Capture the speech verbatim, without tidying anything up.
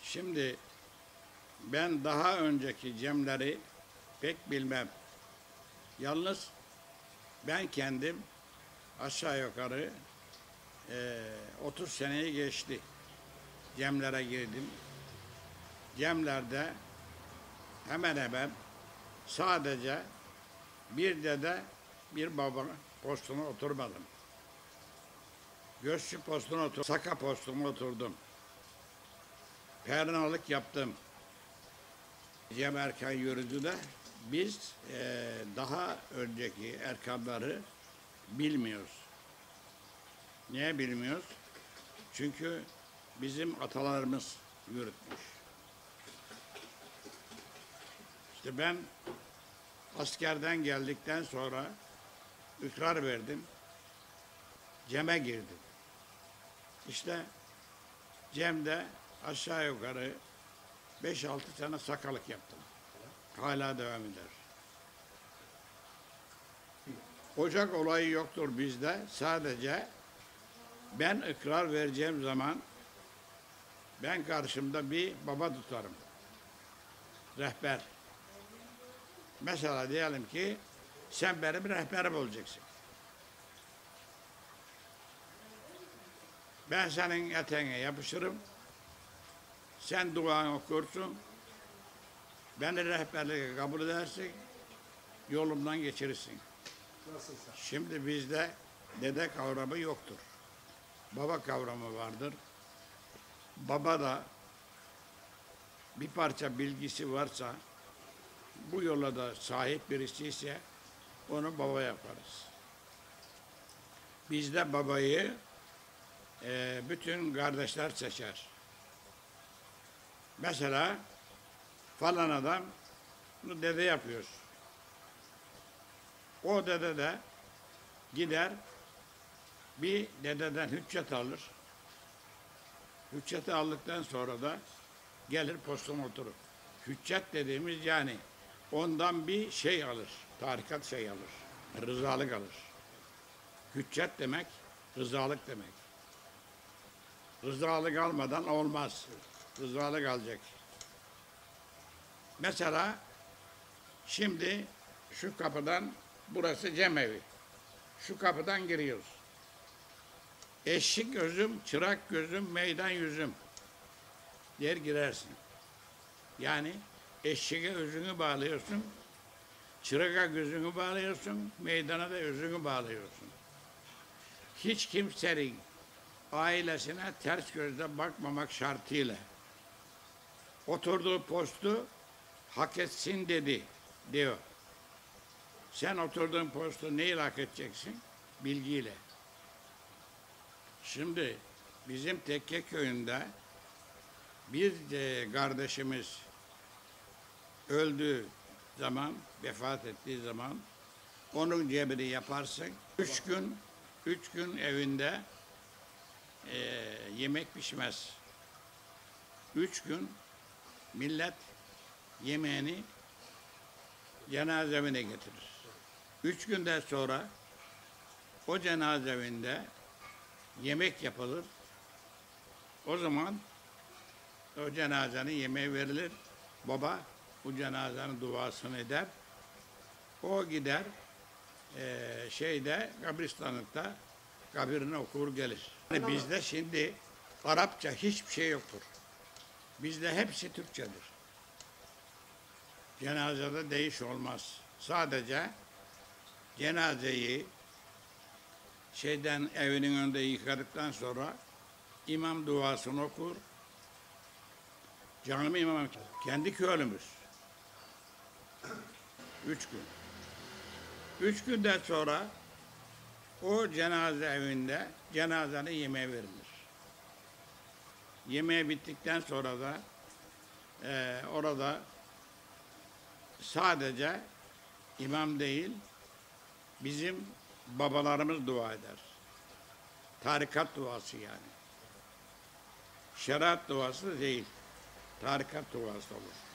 Şimdi ben daha önceki cemleri pek bilmem. Yalnız ben kendim aşağı yukarı e, otuz seneyi geçti. Cemlere girdim. Cemlerde hemen hemen sadece bir dede bir baba postuna oturmadım. Gözcü postuna oturdum. Saka postuna oturdum. Pernalık yaptım. Cem erken yürüdü de biz e, daha önceki erkanları bilmiyoruz. Niye bilmiyoruz? Çünkü bizim atalarımız yürütmüş. İşte ben askerden geldikten sonra ikrar verdim. Cem'e girdim. İşte Cem'de aşağı yukarı beş altı sene sakalık yaptım. Hala devam eder. Ocak olayı yoktur bizde. Sadece ben ikrar vereceğim zaman ben karşımda bir baba tutarım. Rehber. Mesela diyelim ki sen benim rehberim olacaksın. Ben senin eteğine yapışırım. Sen duanı okursun. Beni rehberliğe kabul edersin. Yolumdan geçirirsin. Nasılsa. Şimdi bizde dede kavramı yoktur. Baba kavramı vardır. Baba da bir parça bilgisi varsa, bu yola da sahip birisi ise onu baba yaparız. Bizde babayı e, bütün kardeşler seçer. Mesela falan adam bunu dede yapıyor. O dede de gider bir dededen hüccet alır. Hücceti aldıktan sonra da gelir postuna oturur. Hüccet dediğimiz yani ondan bir şey alır. Tarikat şey alır. Rızalık alır. Hüccet demek rızalık demek. Rızalık almadan olmaz. Rızalık alacak. Mesela şimdi şu kapıdan, burası cemevi. Şu kapıdan giriyoruz. Eşik gözüm, çırak gözüm, meydan yüzüm der girersin. Yani eşeğe özünü bağlıyorsun, çıraka gözünü bağlıyorsun, meydana da özünü bağlıyorsun. Hiç kimsenin ailesine ters gözle bakmamak şartıyla oturduğu postu hak etsin dedi diyor. Sen oturduğun postu neyle hak edeceksin? Bilgiyle. Şimdi bizim Tekke köyünde bir de kardeşimiz öldüğü zaman, vefat ettiği zaman onun cebrini yaparsın. Üç gün, üç gün evinde e, yemek pişmez. Üç gün millet yemeğini cenaze evine getirir. Üç günden sonra o cenaze evinde yemek yapılır. O zaman o cenazenin yemeği verilir. Baba bu cenazenin duasını eder. O gider e, şeyde kabristanlıkta kabirini okur gelir. Yani bizde şimdi Arapça hiçbir şey yoktur. Bizde hepsi Türkçedir. Cenazede değiş olmaz. Sadece cenazeyi şeyden evinin önünde yıkadıktan sonra imam duasını okur. Canım imam kendi köylümüz. Üç gün. Üç günden sonra o cenaze evinde cenazenin yemeği verilir. Yemeği bittikten sonra da e, orada sadece imam değil bizim babalarımız dua eder. Tarikat duası yani. Şeriat duası değil. Tarikat duası olur.